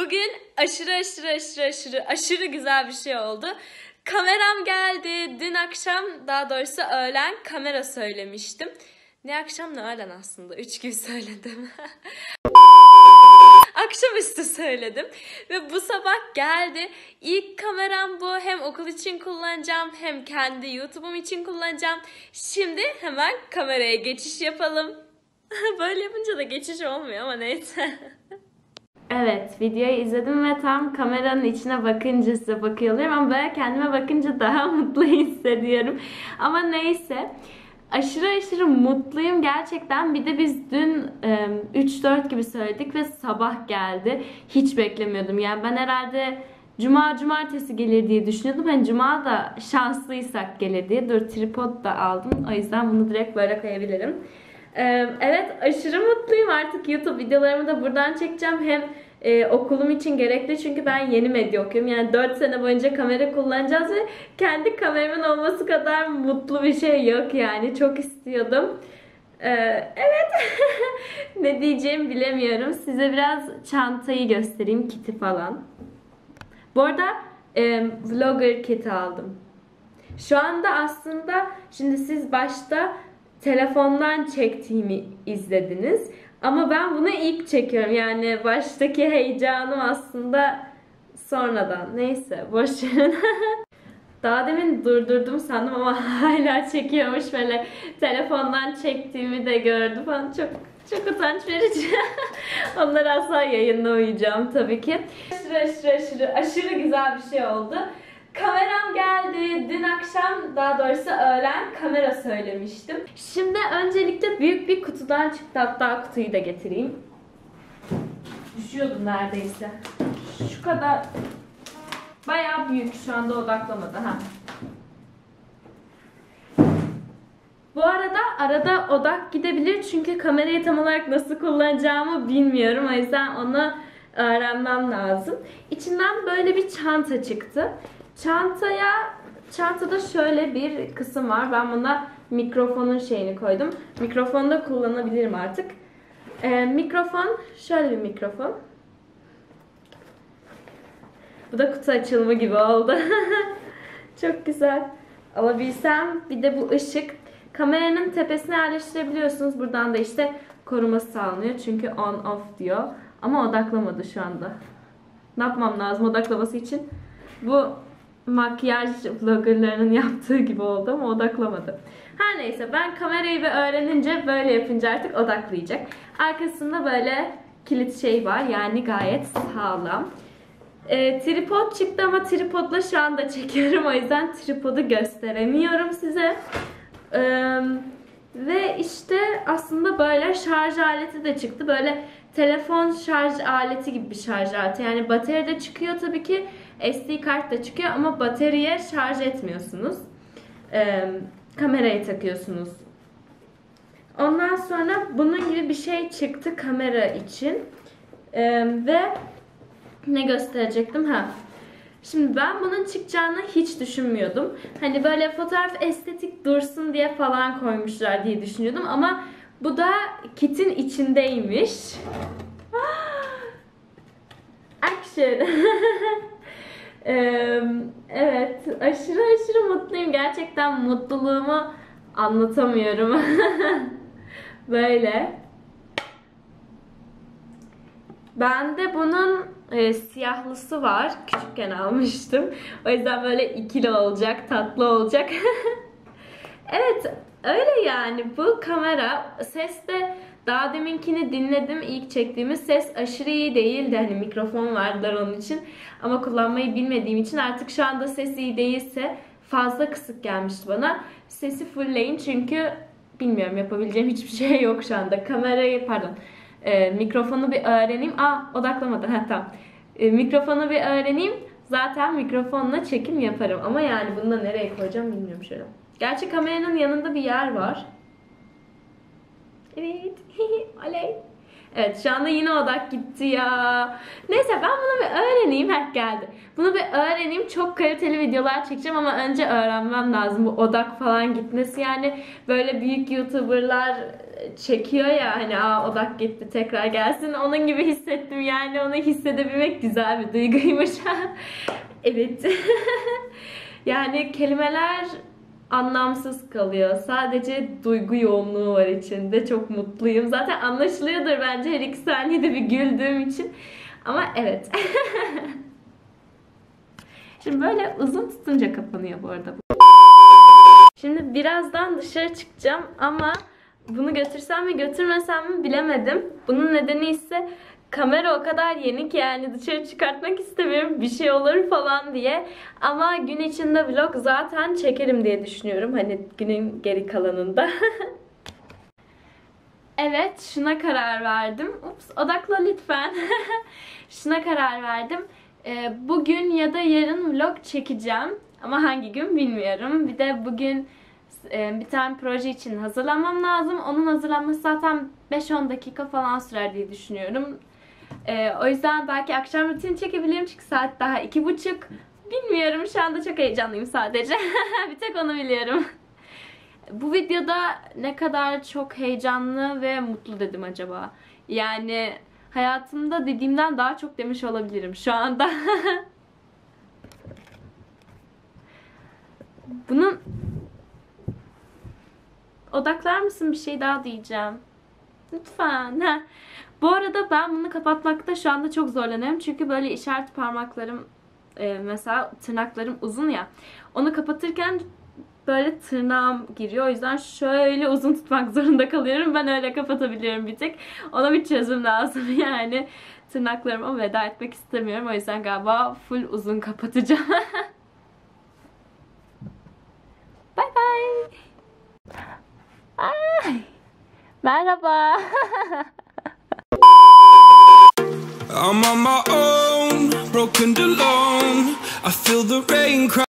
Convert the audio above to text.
Bugün aşırı güzel bir şey oldu. Kameram geldi. Dün akşam, daha doğrusu öğlen kamera söylemiştim. Ne akşam ne öğlen aslında. 3 gün söyledim. Akşamüstü söyledim. Ve bu sabah geldi. İlk kameram bu. Hem okul için kullanacağım hem kendi YouTube'um için kullanacağım. Şimdi hemen kameraya geçiş yapalım. Böyle yapınca da geçiş olmuyor ama neyse. Evet, videoyu izledim ve tam kameranın içine bakınca size bakıyor oluyorum ama böyle kendime bakınca daha mutlu hissediyorum. Ama neyse, aşırı mutluyum gerçekten. Bir de biz dün 3-4 gibi söyledik ve sabah geldi. Hiç beklemiyordum. Yani ben herhalde cumartesi gelir diye düşünüyordum. Hani cuma da şanslıysak gelir diye. Dur, tripod da aldım. O yüzden bunu direkt böyle koyabilirim. Evet, aşırı mutluyum. Artık YouTube videolarımı da buradan çekeceğim. Hem okulum için gerekli çünkü ben yeni medya okuyorum. Yani 4 sene boyunca kamera kullanacağız ve kendi kameramın olması kadar mutlu bir şey yok yani. Çok istiyordum. Evet. Ne diyeceğimi bilemiyorum. Size biraz çantayı göstereyim. Kiti falan. Bu arada vlogger kiti aldım. Şu anda aslında şimdi siz başta telefondan çektiğimi izlediniz. Ama ben bunu ilk çekiyorum. Yani baştaki heyecanım aslında sonradan. Neyse, boş verin. Daha demin durdurdum sandım ama hala çekiyormuş. Böyle telefondan çektiğimi de gördü falan. Çok utanç verici. Onları asla yayınlamayacağım tabii ki. Aşırı güzel bir şey oldu. Kameram geldi. Dün akşam, daha doğrusu öğlen kamera söylemiştim. Şimdi öncelikle büyük bir kutudan çıktı. Hatta kutuyu da getireyim. Düşüyordum neredeyse. Şu kadar. Bayağı büyük, şu anda odaklamadı. Bu arada odak gidebilir çünkü kamerayı tam olarak nasıl kullanacağımı bilmiyorum. O yüzden onu öğrenmem lazım. İçinden böyle bir çanta çıktı. Çantada şöyle bir kısım var. Ben buna mikrofonun şeyini koydum. Mikrofonu da kullanabilirim artık. Mikrofon, şöyle bir mikrofon. Bu da kutu açılımı gibi oldu. Çok güzel. Alabilsem. Bir de bu ışık. Kameranın tepesine yerleştirebiliyorsunuz. Buradan da işte koruması sağlanıyor. Çünkü on off diyor. Ama odaklamadı şu anda. Ne yapmam lazım odaklaması için? Bu makyaj vloggerlarının yaptığı gibi oldu ama odaklamadı. Her neyse, ben kamerayı bir öğrenince, böyle yapınca artık odaklayacak. Arkasında böyle kilit şey var. Yani gayet sağlam. Tripod çıktı ama tripodla şu anda çekiyorum. O yüzden tripodu gösteremiyorum size. Ve işte aslında böyle şarj aleti de çıktı. Böyle telefon şarj aleti gibi bir şarj aleti. Yani batarya da çıkıyor tabii ki. SD kart da çıkıyor ama bataryaya şarj etmiyorsunuz. Kameraya takıyorsunuz. Ondan sonra bunun gibi bir şey çıktı kamera için. Ve ne gösterecektim? Şimdi ben bunun çıkacağını hiç düşünmüyordum. Hani böyle fotoğraf estetik dursun diye falan koymuşlar diye düşünüyordum ama bu da kitin içindeymiş. Action. Evet, aşırı mutluyum. Gerçekten mutluluğumu anlatamıyorum. Böyle. Bende bunun siyahlısı var. Küçükken almıştım. O yüzden böyle ikili olacak, tatlı olacak. Evet, öyle yani. Bu kamera. Ses de daha deminkini dinledim. İlk çektiğimiz ses aşırı iyi değildi. Hani mikrofon vardılar onun için. Ama kullanmayı bilmediğim için artık şu anda ses iyi değilse, fazla kısık gelmişti bana. Sesi fullleyin çünkü bilmiyorum, yapabileceğim hiçbir şey yok şu anda. Mikrofonu bir öğreneyim. Odaklamadı. Tamam. Mikrofonu bir öğreneyim. Zaten mikrofonla çekim yaparım. Ama yani bunu da nereye koyacağım bilmiyorum şöyle. Gerçi kameranın yanında bir yer var. Evet. Oley. Evet, şu anda yine odak gitti ya. Neyse, ben bunu bir öğreneyim. Heh, geldi. Bunu bir öğreneyim. Çok kaliteli videolar çekeceğim ama önce öğrenmem lazım bu odak falan gitmesi. Yani böyle büyük YouTuber'lar çekiyor ya, hani odak gitti tekrar gelsin. Onun gibi hissettim yani. Onu hissedebilmek güzel bir duyguymuş. Evet. Yani kelimeler anlamsız kalıyor. Sadece duygu yoğunluğu var içinde. Çok mutluyum. Zaten anlaşılıyordur bence her 2 saniyede bir güldüğüm için. Ama evet. Şimdi böyle uzun tutunca kapanıyor bu arada. Şimdi birazdan dışarı çıkacağım ama bunu götürsem mi götürmesem mi bilemedim. Bunun nedeni ise kamera o kadar yeni ki yani dışarı çıkartmak istemiyorum, bir şey olur falan diye. Ama gün içinde vlog zaten çekerim diye düşünüyorum. Hani günün geri kalanında. Evet, şuna karar verdim. Ups, odakla lütfen. Şuna karar verdim. Bugün ya da yarın vlog çekeceğim. Ama hangi gün bilmiyorum. Bir de bugün bir tane proje için hazırlanmam lazım. Onun hazırlanması zaten 5-10 dakika falan sürer diye düşünüyorum. O yüzden belki akşam rutini çekebilirim çünkü saat daha 2:30. Bilmiyorum, şu anda çok heyecanlıyım sadece. Bir tek onu biliyorum. Bu videoda ne kadar çok heyecanlı ve mutlu dedim acaba? Yani hayatımda dediğimden daha çok demiş olabilirim şu anda. Bunun... Odaklar mısın? Bir şey daha diyeceğim. Lütfen. Heh. Bu arada ben bunu kapatmakta şu anda çok zorlanıyorum. Çünkü böyle işaret parmaklarım, mesela tırnaklarım uzun ya. Onu kapatırken böyle tırnağım giriyor. O yüzden şöyle uzun tutmak zorunda kalıyorum. Ben öyle kapatabiliyorum bir tek. Ona bir çözüm lazım yani. Tırnaklarıma veda etmek istemiyorum. O yüzden galiba full uzun kapatacağım. Bye bye. Ay. Merhaba. I'm on my own, broken alone. I feel the rain cry.